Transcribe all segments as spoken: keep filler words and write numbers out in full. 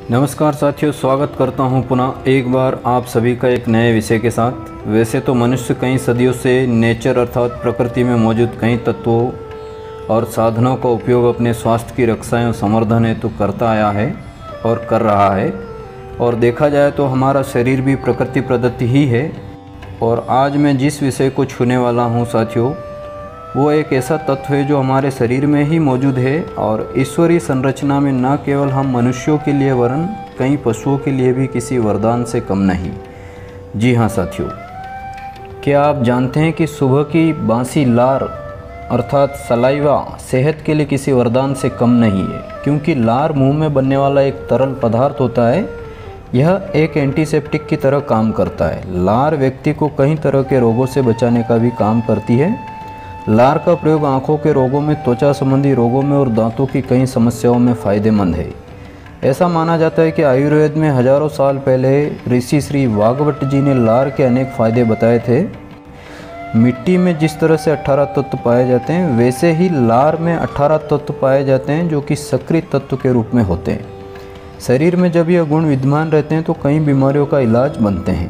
नमस्कार साथियों, स्वागत करता हूं पुनः एक बार आप सभी का एक नए विषय के साथ। वैसे तो मनुष्य कई सदियों से नेचर अर्थात प्रकृति में मौजूद कई तत्वों और साधनों का उपयोग अपने स्वास्थ्य की रक्षा एवं संवर्धन हेतु करता आया है और कर रहा है। और देखा जाए तो हमारा शरीर भी प्रकृति प्रदत्त ही है। और आज मैं जिस विषय को छूने वाला हूँ साथियों, वो एक ऐसा तत्व है जो हमारे शरीर में ही मौजूद है और ईश्वरीय संरचना में न केवल हम मनुष्यों के लिए वरन कई पशुओं के लिए भी किसी वरदान से कम नहीं। जी हाँ साथियों, क्या आप जानते हैं कि सुबह की बासी लार अर्थात सलाइवा सेहत के लिए किसी वरदान से कम नहीं है, क्योंकि लार मुंह में बनने वाला एक तरल पदार्थ होता है। यह एक एंटीसेप्टिक की तरह काम करता है। लार व्यक्ति को कई तरह के रोगों से बचाने का भी काम करती है। लार का प्रयोग आँखों के रोगों में, त्वचा संबंधी रोगों में और दांतों की कई समस्याओं में फ़ायदेमंद है। ऐसा माना जाता है कि आयुर्वेद में हजारों साल पहले ऋषि श्री वाघभट्ट जी ने लार के अनेक फ़ायदे बताए थे। मिट्टी में जिस तरह से अठारह तत्व पाए जाते हैं, वैसे ही लार में अठारह तत्व पाए जाते हैं जो कि सक्रिय तत्व के रूप में होते हैं। शरीर में जब यह गुण विद्यमान रहते हैं तो कई बीमारियों का इलाज बनते हैं।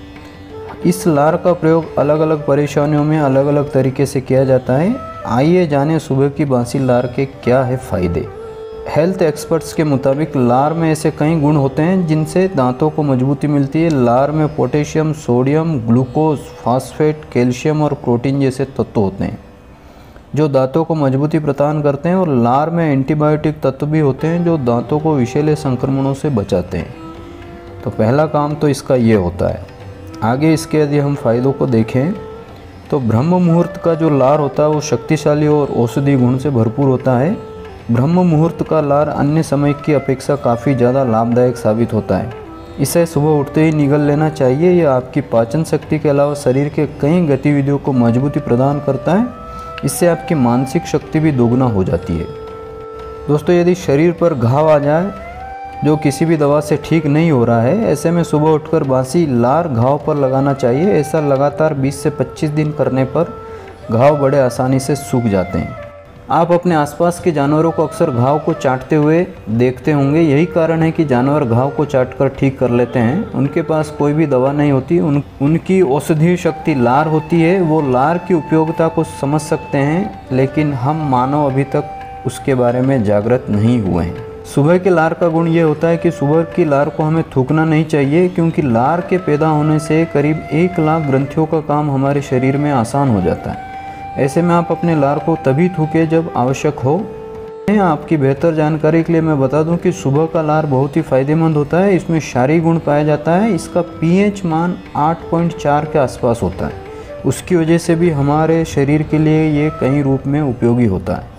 इस लार का प्रयोग अलग अलग परेशानियों में अलग अलग तरीके से किया जाता है। आइए जानें सुबह की बासी लार के क्या है फ़ायदे। हेल्थ एक्सपर्ट्स के मुताबिक लार में ऐसे कई गुण होते हैं जिनसे दांतों को मजबूती मिलती है। लार में potassium, sodium, glucose, phosphate, calcium और प्रोटीन जैसे तत्व होते हैं जो दांतों को मजबूती प्रदान करते हैं। और लार में एंटीबायोटिक तत्व भी होते हैं जो दांतों को विषैले संक्रमणों से बचाते हैं। तो पहला काम तो इसका ये होता है। आगे इसके यदि हम फ़ायदों को देखें तो ब्रह्म मुहूर्त का जो लार होता है वो शक्तिशाली और औषधि गुण से भरपूर होता है। ब्रह्म मुहूर्त का लार अन्य समय की अपेक्षा काफ़ी ज़्यादा लाभदायक साबित होता है। इसे सुबह उठते ही निगल लेना चाहिए। यह आपकी पाचन शक्ति के अलावा शरीर के कई गतिविधियों को मजबूती प्रदान करता है। इससे आपकी मानसिक शक्ति भी दोगुना हो जाती है। दोस्तों, यदि शरीर पर घाव आ जाए जो किसी भी दवा से ठीक नहीं हो रहा है, ऐसे में सुबह उठकर बासी लार घाव पर लगाना चाहिए। ऐसा लगातार बीस से पच्चीस दिन करने पर घाव बड़े आसानी से सूख जाते हैं। आप अपने आसपास के जानवरों को अक्सर घाव को चाटते हुए देखते होंगे। यही कारण है कि जानवर घाव को चाटकर ठीक कर लेते हैं। उनके पास कोई भी दवा नहीं होती, उन उनकी औषधीय शक्ति लार होती है। वो लार की उपयोगिता को समझ सकते हैं, लेकिन हम मानव अभी तक उसके बारे में जागृत नहीं हुए हैं। सुबह के लार का गुण ये होता है कि सुबह की लार को हमें थूकना नहीं चाहिए, क्योंकि लार के पैदा होने से करीब एक लाख ग्रंथियों का काम हमारे शरीर में आसान हो जाता है। ऐसे में आप अपने लार को तभी थूकें जब आवश्यक हो। आपकी बेहतर जानकारी के लिए मैं बता दूं कि सुबह का लार बहुत ही फ़ायदेमंद होता है। इसमें क्षारीय गुण पाया जाता है। इसका पीएच मान आठ पॉइंट चार के आसपास होता है। उसकी वजह से भी हमारे शरीर के लिए ये कई रूप में उपयोगी होता है।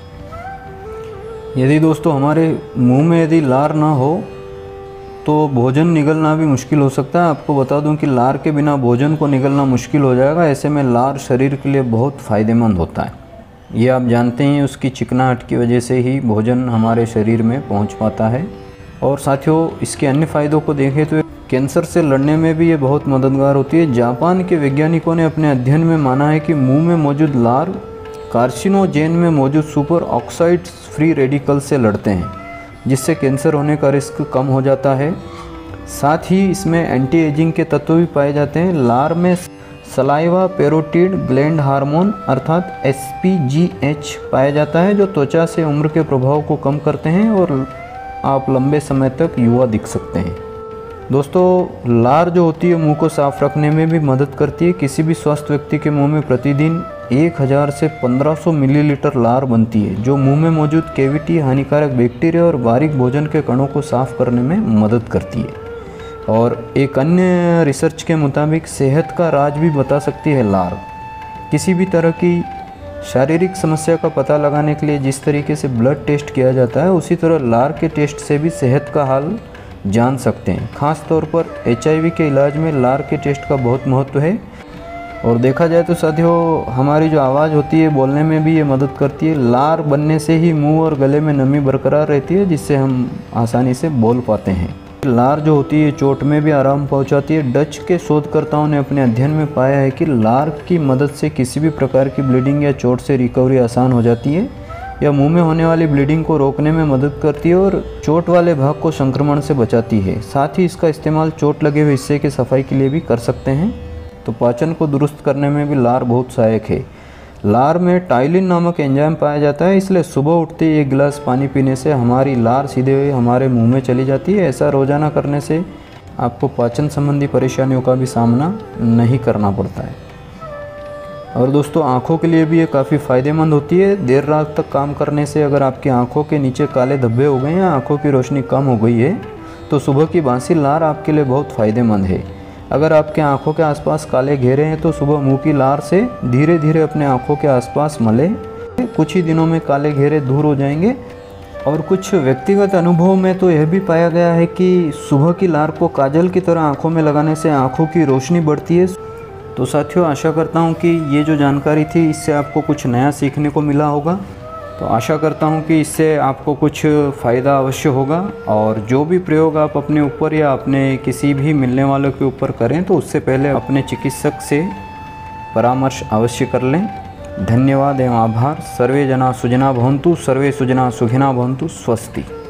यदि दोस्तों हमारे मुंह में यदि लार ना हो तो भोजन निगलना भी मुश्किल हो सकता है। आपको बता दूं कि लार के बिना भोजन को निगलना मुश्किल हो जाएगा। ऐसे में लार शरीर के लिए बहुत फ़ायदेमंद होता है। ये आप जानते हैं, उसकी चिकनाहट की वजह से ही भोजन हमारे शरीर में पहुंच पाता है। और साथियों, इसके अन्य फ़ायदों को देखें तो कैंसर से लड़ने में भी ये बहुत मददगार होती है। जापान के वैज्ञानिकों ने अपने अध्ययन में माना है कि मुँह में मौजूद लार कार्सिनोजेन में मौजूद सुपर ऑक्साइड फ्री रेडिकल से लड़ते हैं, जिससे कैंसर होने का रिस्क कम हो जाता है। साथ ही इसमें एंटी एजिंग के तत्व भी पाए जाते हैं। लार में सलाइवा पेरोटिड ग्लैंड हार्मोन अर्थात एस पी जी एच पाया जाता है, जो त्वचा से उम्र के प्रभाव को कम करते हैं और आप लंबे समय तक युवा दिख सकते हैं। दोस्तों, लार जो होती है मुंह को साफ रखने में भी मदद करती है। किसी भी स्वस्थ व्यक्ति के मुंह में प्रतिदिन एक हज़ार से पंद्रह सौ मिलीलीटर लार बनती है, जो मुंह में मौजूद कैविटी, हानिकारक बैक्टीरिया और बारीक भोजन के कणों को साफ करने में मदद करती है। और एक अन्य रिसर्च के मुताबिक सेहत का राज भी बता सकती है लार। किसी भी तरह की शारीरिक समस्या का पता लगाने के लिए जिस तरीके से ब्लड टेस्ट किया जाता है, उसी तरह लार के टेस्ट से भी सेहत का हाल जान सकते हैं। खास तौर पर एच आई वी के इलाज में लार के टेस्ट का बहुत महत्व है। और देखा जाए तो साथियों, हमारी जो आवाज़ होती है बोलने में भी ये मदद करती है। लार बनने से ही मुंह और गले में नमी बरकरार रहती है, जिससे हम आसानी से बोल पाते हैं। लार जो होती है चोट में भी आराम पहुंचाती है। डच के शोधकर्ताओं ने अपने अध्ययन में पाया है कि लार की मदद से किसी भी प्रकार की ब्लीडिंग या चोट से रिकवरी आसान हो जाती है। यह मुंह में होने वाली ब्लीडिंग को रोकने में मदद करती है और चोट वाले भाग को संक्रमण से बचाती है। साथ ही इसका इस्तेमाल चोट लगे हुए हिस्से की सफाई के लिए भी कर सकते हैं। तो पाचन को दुरुस्त करने में भी लार बहुत सहायक है। लार में टाइलिन नामक एंजाइम पाया जाता है, इसलिए सुबह उठते ही एक गिलास पानी पीने से हमारी लार सीधे हमारे मुंह में चली जाती है। ऐसा रोज़ाना करने से आपको पाचन संबंधी परेशानियों का भी सामना नहीं करना पड़ता है। और दोस्तों, आँखों के लिए भी ये काफ़ी फ़ायदेमंद होती है। देर रात तक काम करने से अगर आपकी आँखों के नीचे काले धब्बे हो गए हैं, आँखों की रोशनी कम हो गई है, तो सुबह की बासी लार आपके लिए बहुत फ़ायदेमंद है। अगर आपके आँखों के आसपास काले घेरे हैं तो सुबह मुंह की लार से धीरे धीरे अपने आँखों के आसपास मलें। कुछ ही दिनों में काले घेरे दूर हो जाएंगे। और कुछ व्यक्तिगत अनुभव में तो यह भी पाया गया है कि सुबह की लार को काजल की तरह आँखों में लगाने से आँखों की रोशनी बढ़ती है। तो साथियों, आशा करता हूँ कि ये जो जानकारी थी इससे आपको कुछ नया सीखने को मिला होगा। तो आशा करता हूँ कि इससे आपको कुछ फ़ायदा अवश्य होगा। और जो भी प्रयोग आप अपने ऊपर या अपने किसी भी मिलने वालों के ऊपर करें तो उससे पहले अपने चिकित्सक से परामर्श अवश्य कर लें। धन्यवाद एवं आभार। सर्वे जना सुजना भवन्तु, सर्वे सुजना सुखिना भवन्तु। स्वस्ति।